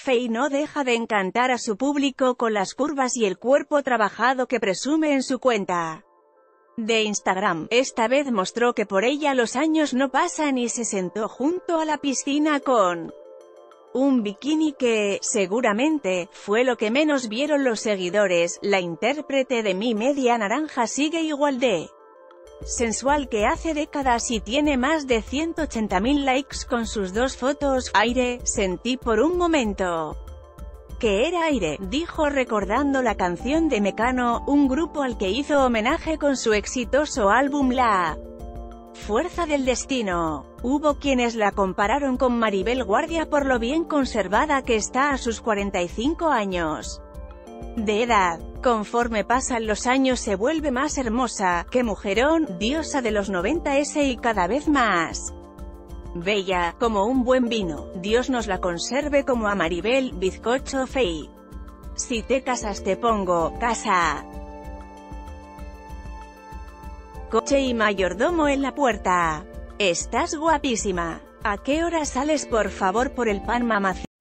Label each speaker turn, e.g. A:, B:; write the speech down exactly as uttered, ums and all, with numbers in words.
A: Faye no deja de encantar a su público con las curvas y el cuerpo trabajado que presume en su cuenta de Instagram. Esta vez mostró que por ella los años no pasan y se sentó junto a la piscina con un bikini que, seguramente, fue lo que menos vieron los seguidores. La intérprete de Mi Media Naranja sigue igual de sensual que hace décadas y tiene más de ciento ochenta mil likes con sus dos fotos. Aire, sentí por un momento que era aire, dijo recordando la canción de Mecano, un grupo al que hizo homenaje con su exitoso álbum La Fuerza del Destino. Hubo quienes la compararon con Maribel Guardia por lo bien conservada que está a sus cuarenta y cinco años de edad. Conforme pasan los años se vuelve más hermosa, que mujerón, diosa de los noventa s y cada vez más bella, como un buen vino. Dios nos la conserve como a Maribel, bizcocho Faye. Si te casas te pongo, casa, coche y mayordomo en la puerta. Estás guapísima. ¿A qué hora sales por favor por el pan, mamacita?